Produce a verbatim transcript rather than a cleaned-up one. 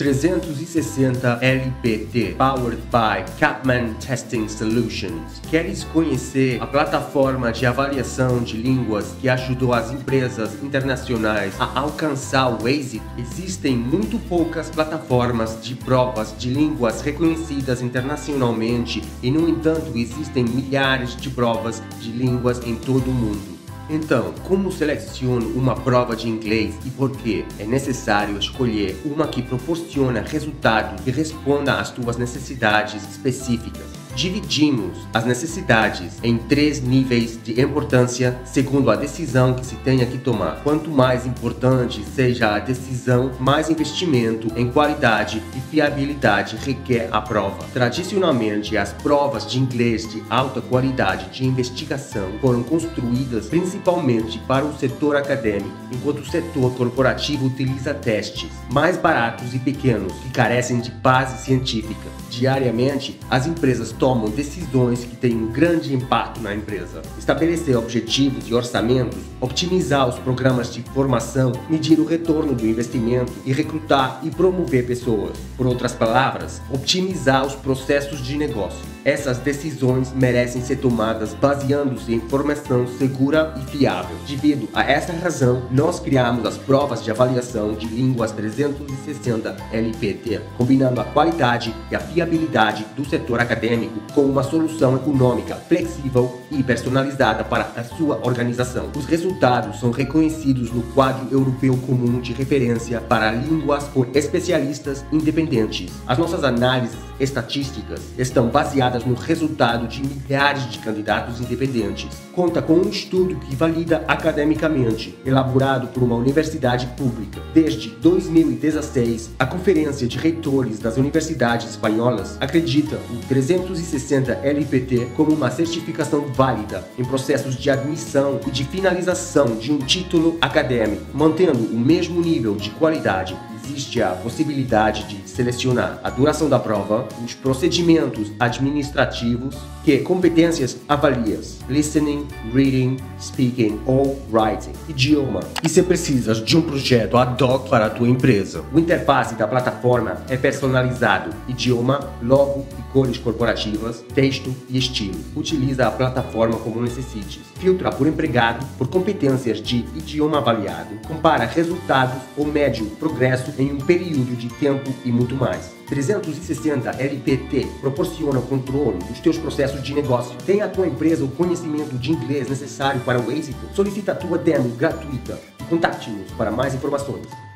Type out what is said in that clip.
trezentos e sessenta L P T, powered by Kapman Testing Solutions. Queres conhecer a plataforma de avaliação de línguas que ajudou as empresas internacionais a alcançar o êxito? Existem muito poucas plataformas de provas de línguas reconhecidas internacionalmente e, no entanto, existem milhares de provas de línguas em todo o mundo. Então, como seleciono uma prova de inglês e por quê? É necessário escolher uma que proporciona resultados e responda às tuas necessidades específicas. Dividimos as necessidades em três níveis de importância segundo a decisão que se tenha que tomar. Quanto mais importante seja a decisão, mais investimento em qualidade e fiabilidade requer a prova. Tradicionalmente, as provas de inglês de alta qualidade de investigação foram construídas principalmente para o setor acadêmico, enquanto o setor corporativo utiliza testes mais baratos e pequenos que carecem de base científica. Diariamente, as empresas tomam decisões que têm um grande impacto na empresa. Estabelecer objetivos e orçamentos, optimizar os programas de formação, medir o retorno do investimento e recrutar e promover pessoas. Por outras palavras, optimizar os processos de negócio. Essas decisões merecem ser tomadas baseando-se em informação segura e fiável. Devido a essa razão, nós criamos as provas de avaliação de línguas trezentos e sessenta L P T, combinando a qualidade e a fiabilidade do setor acadêmico com uma solução econômica, flexível e personalizada para a sua organização. Os resultados são reconhecidos no quadro europeu comum de referência para línguas por especialistas independentes. As nossas análises estatísticas estão baseadas no resultado de milhares de candidatos independentes. Conta com um estudo que valida academicamente, elaborado por uma universidade pública. Desde dois mil e dezesseis, a Conferência de Reitores das Universidades Espanholas acredita o trezentos e sessenta L P T como uma certificação válida em processos de admissão e de finalização de um título acadêmico, mantendo o mesmo nível de qualidade. Existe a possibilidade de selecionar a duração da prova, os procedimentos administrativos, que competências avalias, listening, reading, speaking ou writing, idioma. E se precisas de um projeto ad hoc para a tua empresa, o interface da plataforma é personalizado, idioma, logo e cores corporativas, texto e estilo. Utiliza a plataforma como necessites. Filtra por empregado, por competências de idioma avaliado, compara resultados ou mede o progresso em um período de tempo e muito mais. trezentos e sessenta L P T proporciona o controle dos teus processos de negócio. Tem a tua empresa o conhecimento de inglês necessário para o êxito? Solicita a tua demo gratuita e contate-nos para mais informações.